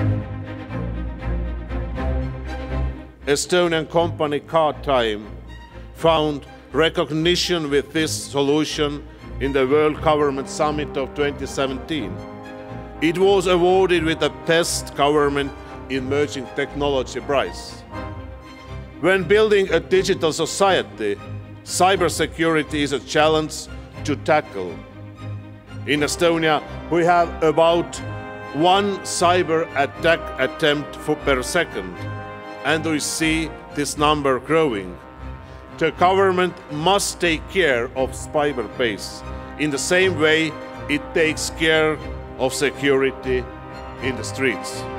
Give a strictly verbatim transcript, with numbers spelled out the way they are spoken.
Estonian company Car Time found recognition with this solution in the World Government Summit of twenty seventeen. It was awarded with the Best Government Emerging Technology Prize. When building a digital society, cybersecurity is a challenge to tackle. In Estonia, we have about one cyber attack attempt per second, and we see this number growing. The government must take care of cyberspace in the same way it takes care of security in the streets.